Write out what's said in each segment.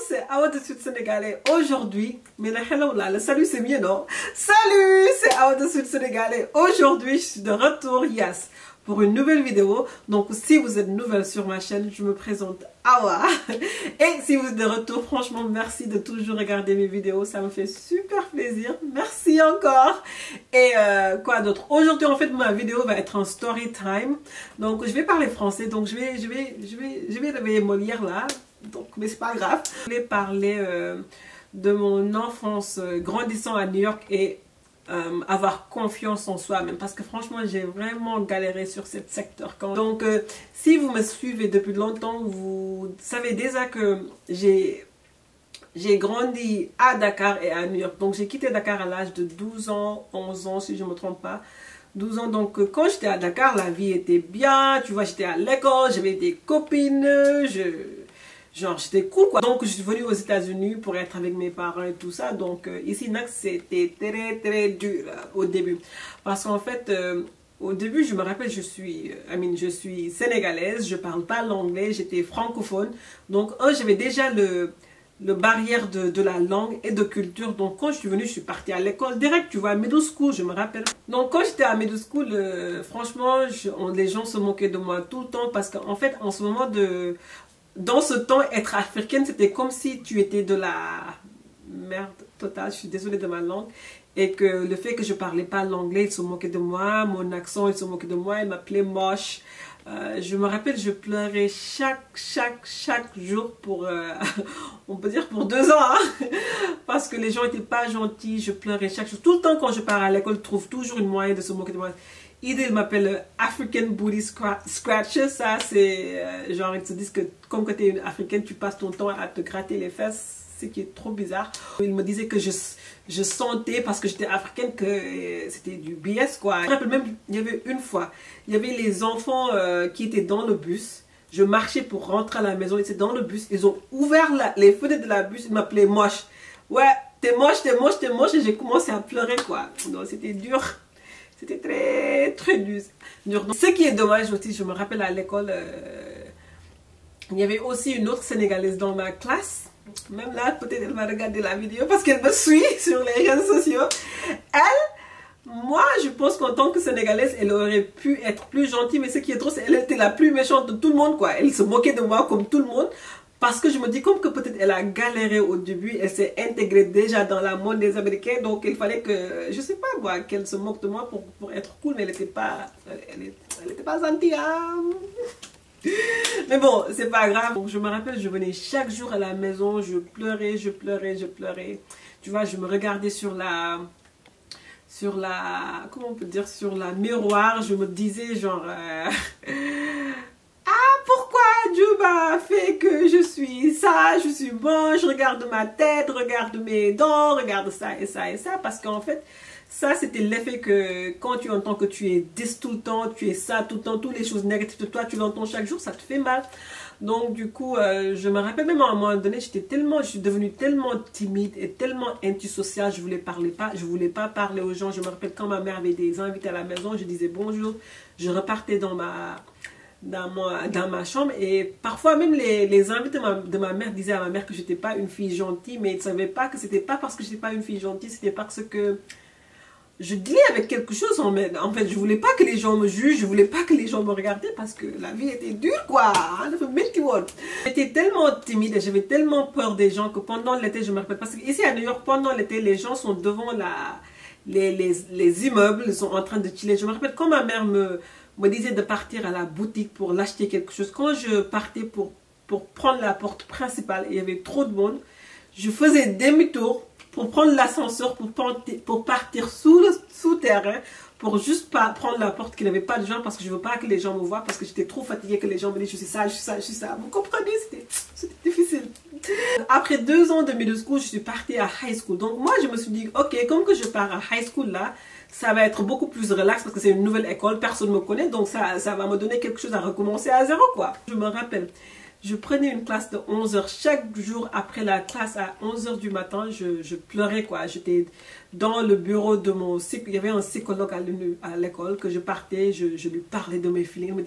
c'est Awa de Sud Sénégalais. Aujourd'hui, mais hello là, le salut c'est mieux non? Salut, c'est Awa de Sud Sénégalais. Aujourd'hui, je suis de retour, yes, pour une nouvelle vidéo. Donc si vous êtes nouvelle sur ma chaîne, je me présente Awa. Et si vous êtes de retour, franchement, merci de toujours regarder mes vidéos. Ça me fait super plaisir. Merci encore. Et quoi d'autre? Aujourd'hui, en fait, ma vidéo va être en story time. Donc je vais parler français. Donc je vais réveiller Molière là. Donc, mais c'est pas grave. Je voulais parler de mon enfance grandissant à New York et avoir confiance en soi-même, parce que franchement j'ai vraiment galéré sur ce secteur. Donc si vous me suivez depuis longtemps, vous savez déjà que j'ai grandi à Dakar et à New York. Donc j'ai quitté Dakar à l'âge de 12 ans, 11 ans si je ne me trompe pas. 12 ans, donc quand j'étais à Dakar, la vie était bien, tu vois, j'étais à l'école, j'avais des copines, genre j'étais cool quoi. Donc je suis venue aux États-Unis pour être avec mes parents et tout ça. Donc ici c'était très dur au début, parce qu'en fait au début je me rappelle, je suis sénégalaise, je parle pas l'anglais, j'étais francophone. Donc j'avais déjà le barrière de la langue et de culture. Donc quand je suis venue, je suis partie à l'école direct, tu vois, middle school, je me rappelle. Donc quand j'étais à middle school, franchement les gens se moquaient de moi tout le temps, parce qu'en fait en ce moment dans ce temps, être africaine, c'était comme si tu étais de la merde totale, je suis désolée de ma langue. Et que le fait que je parlais pas l'anglais, ils se moquaient de moi, mon accent, ils se moquaient de moi, ils m'appelaient moche. Je me rappelle, je pleurais chaque jour pour, on peut dire pour 2 ans, hein, parce que les gens n'étaient pas gentils, je pleurais chaque jour. Tout le temps quand je pars à l'école, je trouve toujours une moyen de se moquer de moi. Il m'appelle African Booty Scratcher. Ça, c'est genre, ils se disent que comme que tu es une africaine, tu passes ton temps à te gratter les fesses, ce qui est trop bizarre. Il me disait que je sentais, parce que j'étais africaine, que c'était du BS quoi. Je me rappelle même, il y avait une fois, il y avait les enfants qui étaient dans le bus. Je marchais pour rentrer à la maison, ils étaient dans le bus, ils ont ouvert les fenêtres de la bus, ils m'appelaient moche. Ouais, t'es moche, et j'ai commencé à pleurer quoi. Donc c'était dur. C'était très dur. Donc, ce qui est dommage aussi, je me rappelle à l'école, il y avait aussi une autre Sénégalaise dans ma classe. Même là, peut-être elle va regarder la vidéo parce qu'elle me suit sur les réseaux sociaux. Moi, je pense qu'en tant que Sénégalaise, elle aurait pu être plus gentille. Mais ce qui est drôle, c'est qu'elle était la plus méchante de tout le monde, quoi. Elle se moquait de moi comme tout le monde. Parce que je me dis, comme que peut-être elle a galéré au début, elle s'est intégrée déjà dans la monde des Américains, donc il fallait que, je sais pas moi, qu'elle se moque de moi pour être cool, mais elle n'était pas, gentille. Hein? Mais bon, c'est pas grave. Donc je me rappelle, je venais chaque jour à la maison, je pleurais. Tu vois, je me regardais sur la, comment on peut dire, sur la miroir, je me disais genre... pourquoi Dieu m'a fait que je suis ça, je suis moche, regarde ma tête, regarde mes dents, regarde ça et ça et ça. Parce qu'en fait, ça c'était l'effet que quand tu entends que tu es 10 tout le temps, tu es ça tout le temps, toutes les choses négatives de toi, tu l'entends chaque jour, ça te fait mal. Donc du coup, je me rappelle même à un moment donné, je suis devenue tellement timide et tellement antisociale, je voulais pas parler aux gens. Je me rappelle quand ma mère avait des invités à la maison, je disais bonjour, je repartais dans ma chambre, et parfois même les invités de ma mère disaient à ma mère que j'étais pas une fille gentille, mais ils ne savaient pas que c'était pas parce que j'étais pas une fille gentille, c'était parce que je dealais avec quelque chose en fait. Je voulais pas que les gens me jugent, je voulais pas que les gens me regardaient, parce que la vie était dure quoi. J'étais tellement timide et j'avais tellement peur des gens que pendant l'été, je me rappelle, parce qu'ici à New York, pendant l'été, les gens sont devant les immeubles, ils sont en train de chiller. Je me rappelle quand ma mère me disait de partir à la boutique pour l'acheter quelque chose. Quand je partais pour prendre la porte principale et il y avait trop de monde, je faisais demi-tour pour prendre l'ascenseur, pour partir sous terrain, pour juste pas prendre la porte qui n'avait pas de gens, parce que je veux pas que les gens me voient, parce que j'étais trop fatiguée que les gens me disent je suis ça. Vous comprenez, c'était difficile. Après 2 ans de middle school, je suis partie à high school. Donc moi je me suis dit ok, comme que je pars à high school là, ça va être beaucoup plus relax parce que c'est une nouvelle école, personne ne me connaît, donc ça va me donner quelque chose à recommencer à zéro quoi. Je me rappelle, je prenais une classe de 11 h chaque jour. Après la classe à 11 h du matin, je pleurais quoi. J'étais dans le bureau de il y avait un psychologue à l'école que je partais, je lui parlais de mes feelings. Il me dit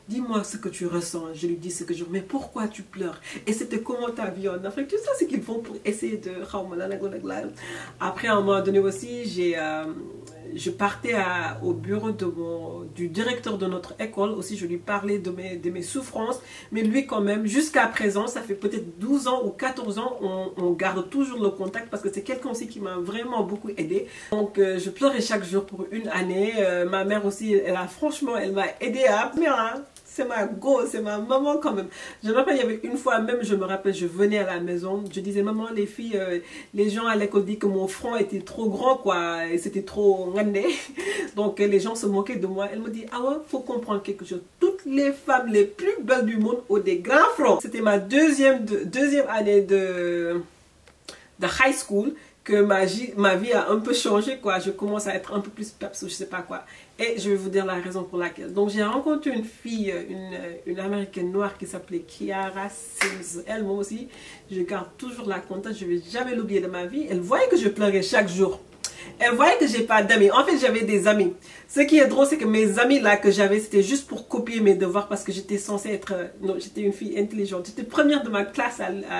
dis-moi ce que tu ressens. Je lui dis ce que je... Mais pourquoi tu pleures? Et c'était comment ta vie en Afrique? Tout ça, c'est qu'ils font pour essayer de... Après, à un moment donné aussi, je partais au bureau du directeur de notre école. Aussi, je lui parlais de mes souffrances. Mais lui, quand même, jusqu'à présent, ça fait peut-être 12 ans ou 14 ans, on garde toujours le contact parce que c'est quelqu'un aussi qui m'a vraiment beaucoup aidé. Donc, je pleurais chaque jour pour une année. Ma mère aussi, franchement, elle m'a aidé à... C'est ma go, c'est ma maman quand même. Je me rappelle, il y avait une fois même, je me rappelle, je venais à la maison, je disais, maman, les filles, les gens à l'école disent que mon front était trop grand, quoi, et c'était trop ngandé. Donc les gens se moquaient de moi. Elle me dit, ah ouais, faut comprendre quelque chose. Toutes les femmes les plus belles du monde ont des grands fronts. C'était ma deuxième année de high school que ma vie a un peu changé, quoi. Je commence à être un peu plus peps ou je sais pas quoi. Et je vais vous dire la raison pour laquelle. Donc j'ai rencontré une fille, une américaine noire qui s'appelait Kiara Sims. Elle, moi aussi, je garde toujours la contact, je vais jamais l'oublier de ma vie. Elle voyait que je pleurais chaque jour. Elle voyait que j'ai pas d'amis. En fait, j'avais des amis. Ce qui est drôle, c'est que mes amis là que j'avais, c'était juste pour copier mes devoirs parce que j'étais censée être... non, j'étais une fille intelligente. J'étais première de ma classe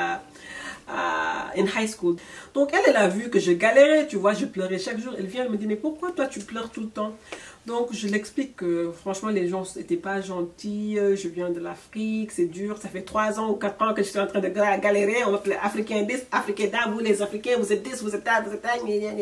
in high school. Donc elle a vu que je galérais, tu vois, je pleurais chaque jour. Elle vient, elle me dit, mais pourquoi toi tu pleures tout le temps? Donc je l'explique que franchement les gens n'étaient pas gentils, je viens de l'Afrique, c'est dur, ça fait 3 ans ou 4 ans que je suis en train de galérer, on m'appelle Africain 10, Africain that, vous les Africains, vous êtes 10, vous êtes that, vous êtes that,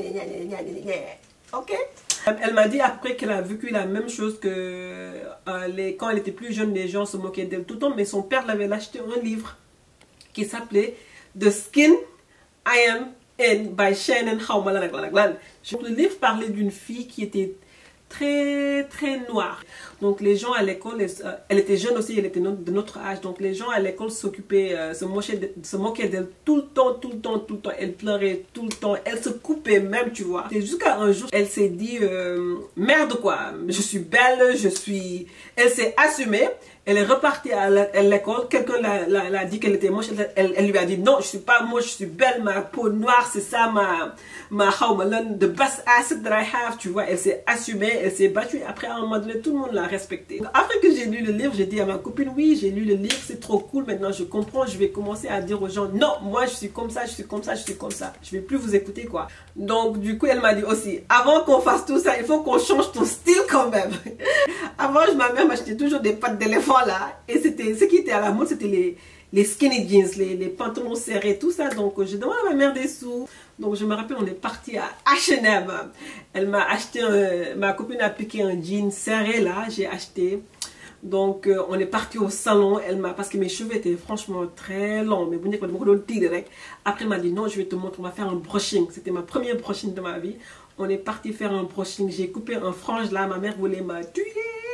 ok? Elle m'a dit après qu'elle a vécu la même chose que quand elle était plus jeune, les gens se moquaient d'elle tout le temps, mais son père l'avait acheté un livre qui s'appelait The Skin I Am In by Shannon Haumalan. Le livre parlait d'une fille qui était très noire. Donc les gens à l'école, elle était jeune aussi, elle était de notre âge. Donc les gens à l'école s'occupaient, se moquaient d'elle tout le temps. Elle pleurait tout le temps. Elle se coupait même, tu vois. Et jusqu'à un jour, elle s'est dit, merde quoi, je suis belle, Elle s'est assumée. Elle est repartie à l'école, quelqu'un l'a dit qu'elle était moche, elle lui a dit non, je suis pas moche, je suis belle, ma peau noire, c'est ça the best asset that I have, tu vois. Elle s'est assumée, elle s'est battue, après à un moment donné, tout le monde l'a respectée. Après que j'ai lu le livre, j'ai dit à ma copine, oui, j'ai lu le livre, c'est trop cool, maintenant je comprends, je vais commencer à dire aux gens, non, moi je suis comme ça, je suis comme ça, je suis comme ça, je vais plus vous écouter quoi. Donc du coup, elle m'a dit aussi, avant qu'on fasse tout ça, il faut qu'on change ton style quand même. Avant, ma mère m'achetait toujours des pattes d'éléphant là, et c'était ce qui était à la mode, c'était les skinny jeans, les pantalons serrés, tout ça. Donc je demande à ma mère des sous. Donc je me rappelle, on est parti à H&M. Elle m'a acheté, ma copine a piqué un jean serré là, j'ai acheté. Donc on est parti au salon, parce que mes cheveux étaient franchement très longs, mais après elle m'a dit non, je vais te montrer, on va faire un brushing. C'était ma première brushing de ma vie. On est parti faire un brushing, j'ai coupé un frange là, ma mère voulait me tuer.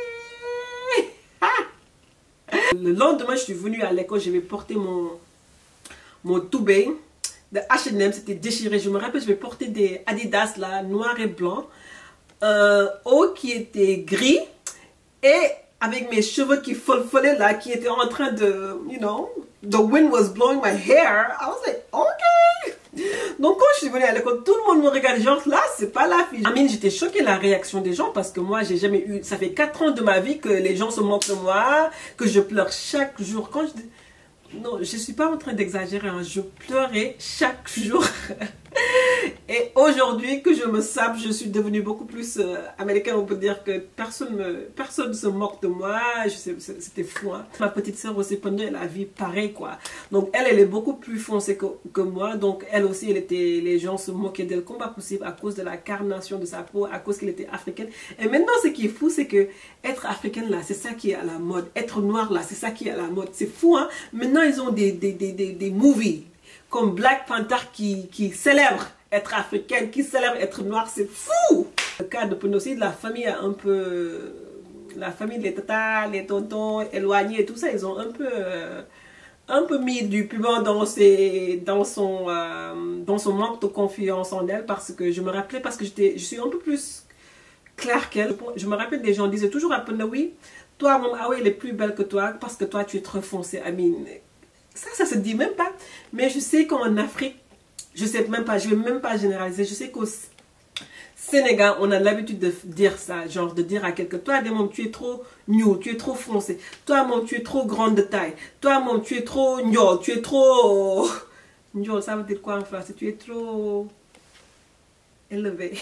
Le lendemain, je suis venue à l'école, j'avais porté mon toubé de H&M, c'était déchiré. Je me rappelle, je vais porter des Adidas là, noir et blanc, un haut qui était gris et avec mes cheveux qui folfolaient là, qui étaient en train de, the wind was blowing my hair. I was like, ok. Donc quand je suis venue à l'école, tout le monde me regardait genre là, c'est pas la fille. J'étais choquée la réaction des gens parce que moi j'ai jamais eu, ça fait 4 ans de ma vie que les gens se moquent de moi, que je pleure chaque jour. Quand non, je suis pas en train d'exagérer, hein, je pleurais chaque jour. Et aujourd'hui que je me sape, je suis devenue beaucoup plus américaine. On peut dire que personne ne se moque de moi. C'était fou. Hein. Ma petite soeur aussi, elle a vu pareil quoi. Donc elle est beaucoup plus foncée que moi. Donc elle aussi, les gens se moquaient d'elle comme pas possible à cause de la carnation de sa peau, à cause qu'elle était africaine. Et maintenant ce qui est fou, c'est que être africaine là, c'est ça qui est à la mode. Être noire là, c'est ça qui est à la mode. C'est fou hein. Maintenant ils ont des movies comme Black Panther qui célèbre être africaine, qui célèbre être noire, c'est fou. Le cas de Ponossi, la famille a un peu, la famille des tatas, les tontons éloignés et tout ça, ils ont un peu mis du piment dans son manque de confiance en elle, parce que je me rappelais, parce que je suis un peu plus claire qu'elle. Je me rappelle des gens disaient toujours à Ponossi, oui, toi, maman, ah oui, elle est plus belle que toi, parce que toi, tu es trop foncée. Ça se dit même pas. Mais je sais qu'en Afrique, je sais même pas, je vais même pas généraliser. Je sais que Sénégal, on a l'habitude de dire ça, genre de dire à quelqu'un, toi, Demom, tu es trop new, tu es trop foncé. Toi, Mom, tu es trop grande de taille. Toi, Mom, tu es trop gnol, tu es trop... Gnol, ça veut dire quoi en français? Tu es trop élevé.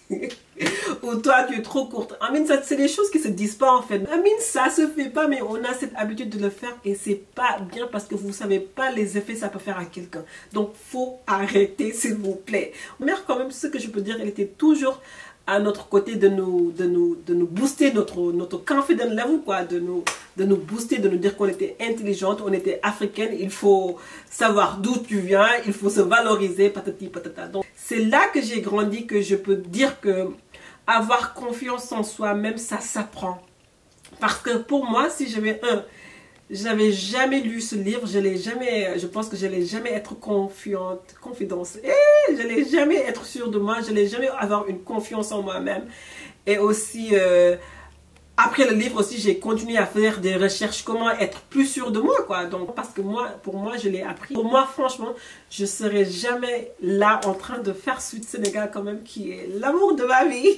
Ou toi, tu es trop courte. I mean, c'est des choses qui se disent pas en fait. I mean, ça se fait pas, mais on a cette habitude de le faire et c'est pas bien parce que vous savez pas les effets que ça peut faire à quelqu'un. Donc, faut arrêter, s'il vous plaît. Mère, quand même, ce que je peux dire, elle était toujours à notre côté de nous booster notre confidence level, quoi, de nous booster, de nous dire qu'on était intelligente, on était africaine, il faut savoir d'où tu viens, il faut se valoriser, patati patata. Donc c'est là que j'ai grandi, que je peux dire que avoir confiance en soi-même, ça s'apprend. Parce que pour moi, si j'avais jamais lu ce livre, je pense que je n'allais jamais être confidence. Je n'allais jamais être sûre de moi, je n'allais jamais avoir une confiance en moi-même. Et aussi, après le livre aussi, j'ai continué à faire des recherches, comment être plus sûre de moi, quoi. Donc, parce que pour moi, je l'ai appris. Pour moi, franchement, je ne serais jamais là en train de faire Sweet Sénégal quand même, qui est l'amour de ma vie.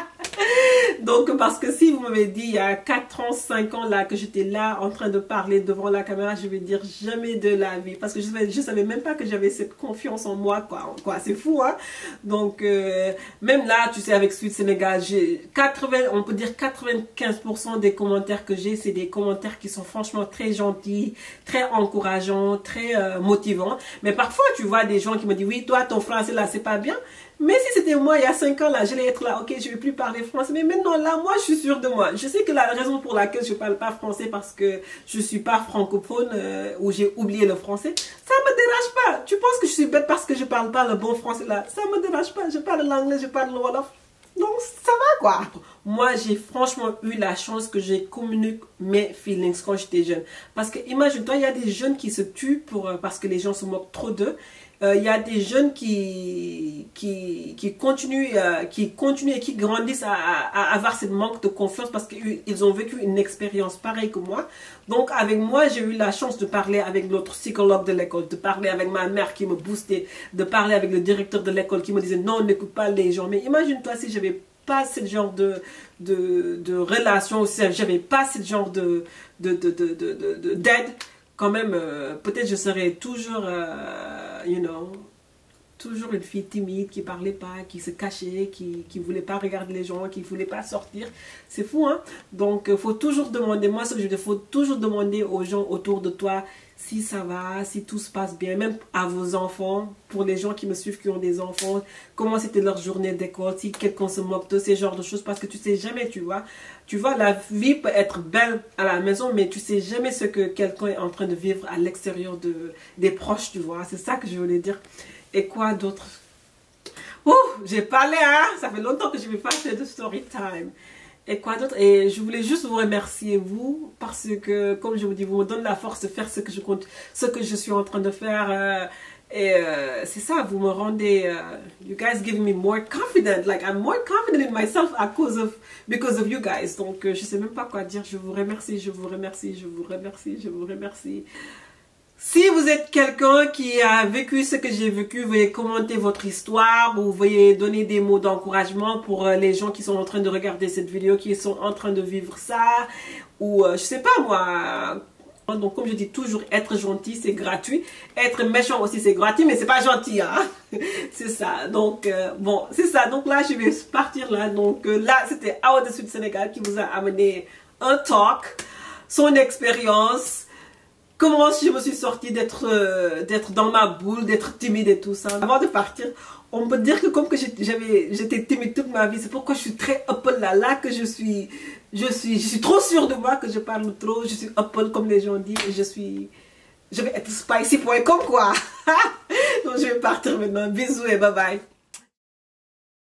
Donc parce que si vous m'avez dit il y a 4 ans, 5 ans là que j'étais là en train de parler devant la caméra, je vais dire jamais de la vie, parce que je savais même pas que j'avais cette confiance en moi, quoi. C'est fou, hein. Donc même là, tu sais, avec Sweet Sénégal, on peut dire 95% des commentaires que j'ai, c'est des commentaires qui sont franchement très gentils, très encourageants, très motivants. Mais parfois tu vois des gens qui me disent oui, toi ton français là c'est pas bien. Mais si c'était moi il y a 5 ans là, j'allais être là, ok, je vais plus parler français. Mais maintenant là, moi je suis sûre de moi. Je sais que la raison pour laquelle je parle pas français, parce que je suis pas francophone, ou j'ai oublié le français, ça me dérange pas. Tu penses que je suis bête parce que je parle pas le bon français là? Ça me dérange pas. Je parle l'anglais, je parle le wolof. Donc ça va, quoi. Moi j'ai franchement eu la chance que j'ai communiqué mes feelings quand j'étais jeune. Parce que imagine-toi, il y a des jeunes qui se tuent parce que les gens se moquent trop d'eux. Il y a des jeunes qui continuent et qui grandissent à avoir ce manque de confiance parce qu'ils ont vécu une expérience pareille que moi. Donc avec moi, j'ai eu la chance de parler avec l'autre psychologue de l'école, de parler avec ma mère qui me boostait, de parler avec le directeur de l'école qui me disait non, n'écoute pas les gens. Mais imagine-toi si j'avais pas ce genre de relation, si j'avais pas ce genre d'aide, quand même, peut-être je serais toujours, toujours une fille timide qui parlait pas, qui se cachait, qui voulait pas regarder les gens, qui voulait pas sortir. C'est fou, hein? Donc, faut toujours demander, moi, ce que je dis, faut toujours demander aux gens autour de toi si ça va, si tout se passe bien, même à vos enfants, pour les gens qui me suivent, qui ont des enfants, comment c'était leur journée d'école, si quelqu'un se moque de ces genres de choses, parce que tu sais jamais, tu vois. Tu vois, la vie peut être belle à la maison, mais tu sais jamais ce que quelqu'un est en train de vivre à l'extérieur des proches, tu vois. C'est ça que je voulais dire. Et quoi d'autre? Ouh, j'ai parlé, hein? Ça fait longtemps que je n'ai pas fait de story time. Et quoi d'autre? Et je voulais juste vous remercier, vous, parce que, comme je vous dis, vous me donnez la force de faire ce que je suis en train de faire. C'est ça, vous me rendez, you guys give me more confident, like I'm more confident in myself because of you guys. Donc, je sais même pas quoi dire. Je vous remercie, je vous remercie, je vous remercie, je vous remercie. Si vous êtes quelqu'un qui a vécu ce que j'ai vécu, veuillez commenter votre histoire ou veuillez donner des mots d'encouragement pour les gens qui sont en train de regarder cette vidéo, qui sont en train de vivre ça, ou je sais pas moi. Donc comme je dis toujours, être gentil c'est gratuit, être méchant aussi c'est gratuit, mais c'est pas gentil, hein. C'est ça. Donc bon, c'est ça. Donc là je vais partir là. Donc là c'était Awa de Sweet Sénégal qui vous a amené un talk, son expérience. Comment je me suis sortie d'être dans ma boule, d'être timide et tout ça. Avant de partir, on peut dire que comme que j'étais timide toute ma vie, c'est pourquoi je suis très open là que je suis trop sûre de moi, que je parle trop, je suis open comme les gens disent, et je vais être spicy.com quoi. Donc je vais partir maintenant. Bisous et bye bye.